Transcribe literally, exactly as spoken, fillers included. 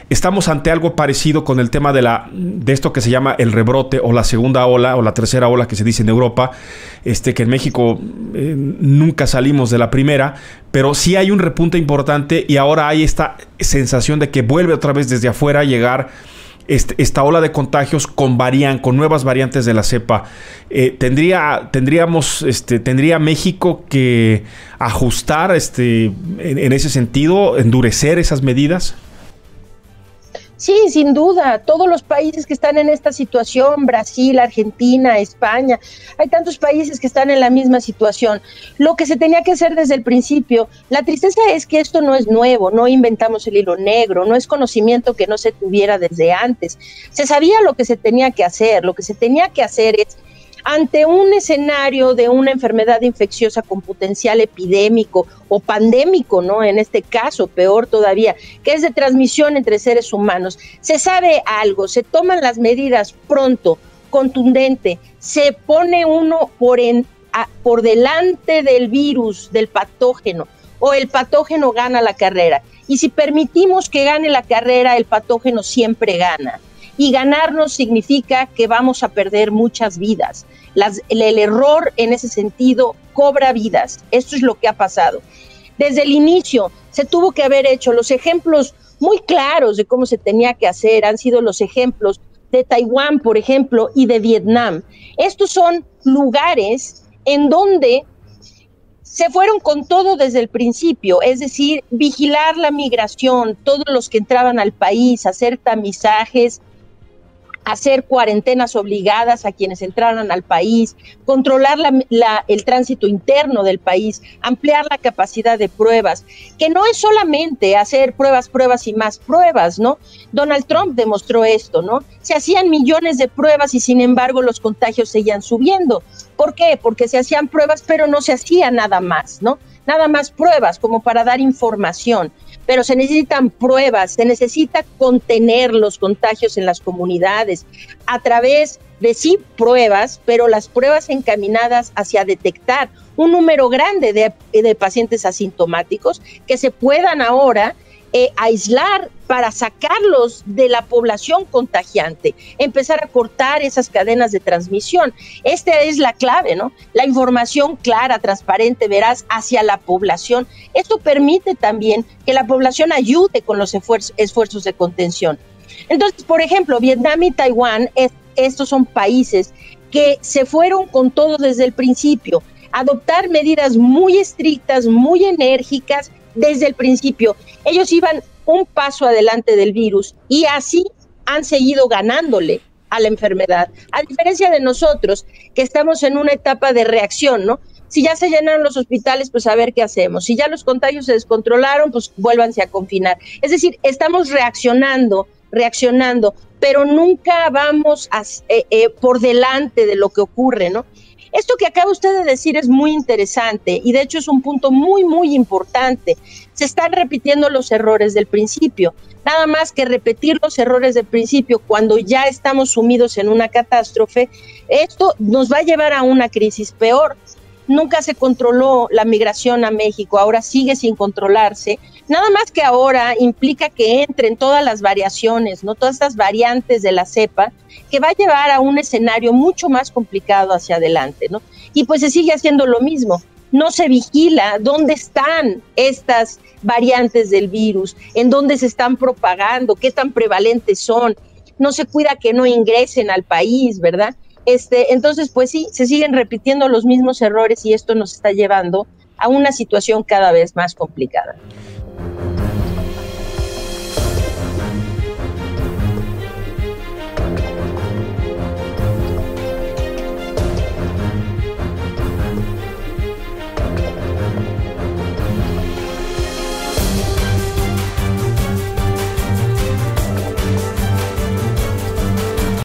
estamos ante algo parecido con el tema de, la, de esto que se llama el rebrote o la segunda ola o la tercera ola que se dice en Europa, este, que en México eh, nunca salimos de la primera, pero sí hay un repunte importante y ahora hay esta sensación de que vuelve otra vez desde afuera a llegar Este, esta ola de contagios con varian, con nuevas variantes de la cepa. Eh, tendría, tendríamos, este, tendría México que ajustar, este, en, en ese sentido, endurecer esas medidas. Sí, sin duda, todos los países que están en esta situación, Brasil, Argentina, España, hay tantos países que están en la misma situación. Lo que se tenía que hacer desde el principio, la tristeza es que esto no es nuevo, no inventamos el hilo negro, no es conocimiento que no se tuviera desde antes. Se sabía lo que se tenía que hacer, lo que se tenía que hacer es, ante un escenario de una enfermedad infecciosa con potencial epidémico o pandémico, ¿no? En este caso, peor todavía, que es de transmisión entre seres humanos, se sabe algo, se toman las medidas pronto, contundente, se pone uno por, en, a, por delante del virus, del patógeno, o el patógeno gana la carrera. Y si permitimos que gane la carrera, el patógeno siempre gana. Y ganarnos significa que vamos a perder muchas vidas. Las, el, el error en ese sentido cobra vidas. Esto es lo que ha pasado. Desde el inicio se tuvo que haber hecho los ejemplos muy claros de cómo se tenía que hacer. Han sido los ejemplos de Taiwán, por ejemplo, y de Vietnam. Estos son lugares en donde se fueron con todo desde el principio, es decir, vigilar la migración, todos los que entraban al país, hacer tamizajes, hacer cuarentenas obligadas a quienes entraran al país, controlar la, la, el tránsito interno del país, ampliar la capacidad de pruebas, que no es solamente hacer pruebas, pruebas y más pruebas, ¿no? Donald Trump demostró esto, ¿no? Se hacían millones de pruebas y sin embargo los contagios seguían subiendo. ¿Por qué? Porque se hacían pruebas, pero no se hacía nada más, ¿no? Nada más pruebas como para dar información. Pero se necesitan pruebas, se necesita contener los contagios en las comunidades a través de sí pruebas, pero las pruebas encaminadas hacia detectar un número grande de, de pacientes asintomáticos que se puedan ahora eh, aislar para sacarlos de la población contagiante, empezar a cortar esas cadenas de transmisión. Esta es la clave, ¿no? La información clara, transparente, veraz hacia la población. Esto permite también que la población ayude con los esfuerzos, esfuerzos de contención. Entonces, por ejemplo, Vietnam y Taiwán, es, estos son países que se fueron con todo desde el principio, adoptar medidas muy estrictas, muy enérgicas desde el principio. Ellos iban un paso adelante del virus y así han seguido ganándole a la enfermedad, a diferencia de nosotros que estamos en una etapa de reacción, ¿no? Si ya se llenaron los hospitales, pues a ver qué hacemos. Si ya los contagios se descontrolaron, pues vuélvanse a confinar. Es decir, estamos reaccionando, reaccionando, pero nunca vamos a, eh, eh, por delante de lo que ocurre, ¿no? Esto que acaba usted de decir es muy interesante y de hecho es un punto muy, muy importante. Se están repitiendo los errores del principio. Nada más que repetir los errores del principio cuando ya estamos sumidos en una catástrofe, esto nos va a llevar a una crisis peor. Nunca se controló la migración a México, ahora sigue sin controlarse. Nada más que ahora implica que entren todas las variaciones, ¿no? Todas estas variantes de la cepa, que va a llevar a un escenario mucho más complicado hacia adelante, ¿no? Y pues se sigue haciendo lo mismo. No se vigila dónde están estas variantes del virus, en dónde se están propagando, qué tan prevalentes son. No se cuida que no ingresen al país, ¿verdad? Este, entonces, pues sí, se siguen repitiendo los mismos errores y esto nos está llevando a una situación cada vez más complicada.